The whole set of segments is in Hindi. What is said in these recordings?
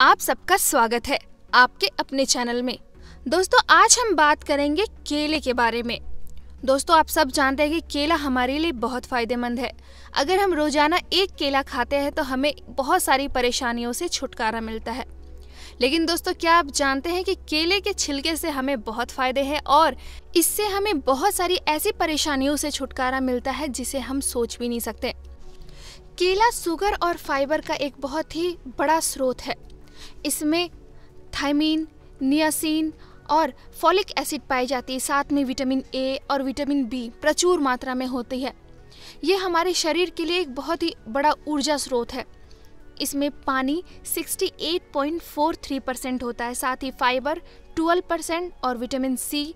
आप सबका स्वागत है आपके अपने चैनल में। दोस्तों आज हम बात करेंगे केले के बारे में। दोस्तों आप सब जानते हैं कि केला हमारे लिए बहुत फ़ायदेमंद है। अगर हम रोज़ाना एक केला खाते हैं तो हमें बहुत सारी परेशानियों से छुटकारा मिलता है। लेकिन दोस्तों क्या आप जानते हैं कि केले के छिलके से हमें बहुत फ़ायदे हैं और इससे हमें बहुत सारी ऐसी परेशानियों से छुटकारा मिलता है जिसे हम सोच भी नहीं सकते। केला शुगर और फाइबर का एक बहुत ही बड़ा स्रोत है। इसमें थायमीन, नियासिन और फॉलिक एसिड पाई जाती है। साथ में विटामिन ए और विटामिन बी प्रचुर मात्रा में होती है। ये हमारे शरीर के लिए एक बहुत ही बड़ा ऊर्जा स्रोत है। इसमें पानी 68.43% होता है। साथ ही फाइबर 12% और विटामिन सी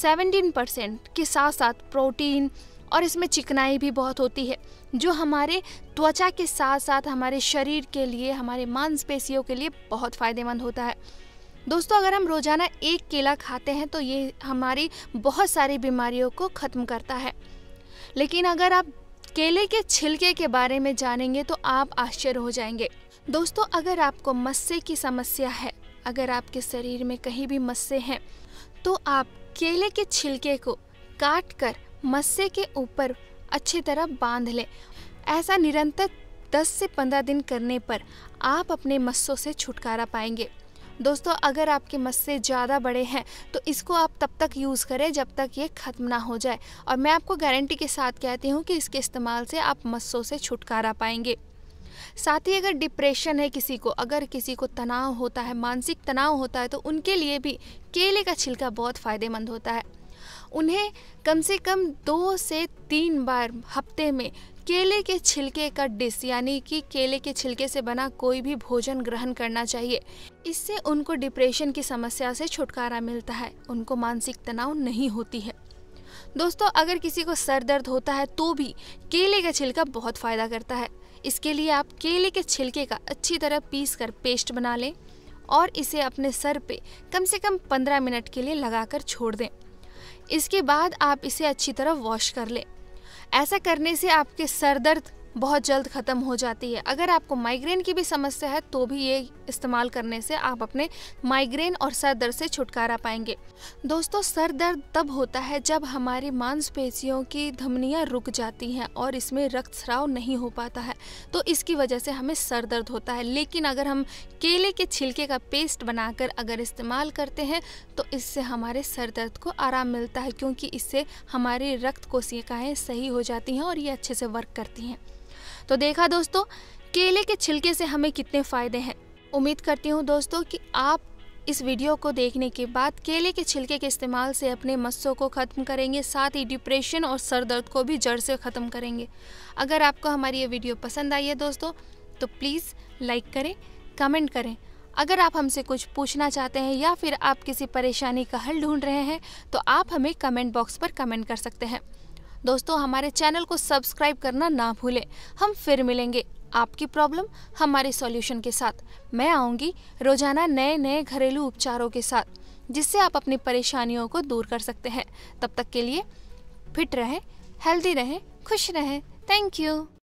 17% के साथ साथ प्रोटीन और इसमें चिकनाई भी बहुत होती है जो हमारे त्वचा के साथ साथ हमारे शरीर के लिए, हमारे मांसपेशियों के लिए बहुत फ़ायदेमंद होता है। दोस्तों अगर हम रोज़ाना एक केला खाते हैं तो ये हमारी बहुत सारी बीमारियों को ख़त्म करता है। लेकिन अगर आप केले के छिलके के बारे में जानेंगे तो आप आश्चर्य हो जाएंगे। दोस्तों अगर आपको मस्से की समस्या है, अगर आपके शरीर में कहीं भी मस्से हैं तो आप केले के छिलके को काट कर मस्से के ऊपर अच्छी तरह बांध लें। ऐसा निरंतर 10 से 15 दिन करने पर आप अपने मस्सों से छुटकारा पाएंगे। दोस्तों अगर आपके मस्से ज़्यादा बड़े हैं तो इसको आप तब तक यूज़ करें जब तक ये ख़त्म ना हो जाए। और मैं आपको गारंटी के साथ कहती हूँ कि इसके इस्तेमाल से आप मस्सों से छुटकारा पाएंगे। साथ ही अगर डिप्रेशन है किसी को, अगर किसी को तनाव होता है, मानसिक तनाव होता है तो उनके लिए भी केले का छिलका बहुत फ़ायदेमंद होता है। उन्हें कम से कम 2 से 3 बार हफ्ते में केले के छिलके का डिश यानी कि केले के छिलके से बना कोई भी भोजन ग्रहण करना चाहिए। इससे उनको डिप्रेशन की समस्या से छुटकारा मिलता है, उनको मानसिक तनाव नहीं होती है। दोस्तों अगर किसी को सर दर्द होता है तो भी केले का छिलका बहुत फ़ायदा करता है। इसके लिए आप केले के छिलके का अच्छी तरह पीस कर पेस्ट बना लें और इसे अपने सर पे कम से कम 15 मिनट के लिए लगाकर छोड़ दें। इसके बाद आप इसे अच्छी तरह वॉश कर लें। ऐसा करने से आपके सर दर्द बहुत जल्द ख़त्म हो जाती है। अगर आपको माइग्रेन की भी समस्या है तो भी ये इस्तेमाल करने से आप अपने माइग्रेन और सर दर्द से छुटकारा पाएंगे। दोस्तों सर दर्द तब होता है जब हमारी मांसपेशियों की धमनियाँ रुक जाती हैं और इसमें रक्तस्राव नहीं हो पाता है, तो इसकी वजह से हमें सर दर्द होता है। लेकिन अगर हम केले के छिलके का पेस्ट बनाकर अगर इस्तेमाल करते हैं तो इससे हमारे सर दर्द को आराम मिलता है, क्योंकि इससे हमारी रक्त कोशिकाएँ सही हो जाती हैं और ये अच्छे से वर्क करती हैं। तो देखा दोस्तों केले के छिलके से हमें कितने फ़ायदे हैं। उम्मीद करती हूँ दोस्तों कि आप इस वीडियो को देखने के बाद केले के छिलके के इस्तेमाल से अपने मस्सों को ख़त्म करेंगे, साथ ही डिप्रेशन और सर दर्द को भी जड़ से ख़त्म करेंगे। अगर आपको हमारी ये वीडियो पसंद आई है दोस्तों तो प्लीज़ लाइक करें, कमेंट करें। अगर आप हमसे कुछ पूछना चाहते हैं या फिर आप किसी परेशानी का हल ढूंढ रहे हैं तो आप हमें कमेंट बॉक्स पर कमेंट कर सकते हैं। दोस्तों हमारे चैनल को सब्सक्राइब करना ना भूलें। हम फिर मिलेंगे आपकी प्रॉब्लम हमारे सॉल्यूशन के साथ। मैं आऊँगी रोज़ाना नए घरेलू उपचारों के साथ जिससे आप अपनी परेशानियों को दूर कर सकते हैं। तब तक के लिए फिट रहें, हेल्दी रहें, खुश रहें। Thank you.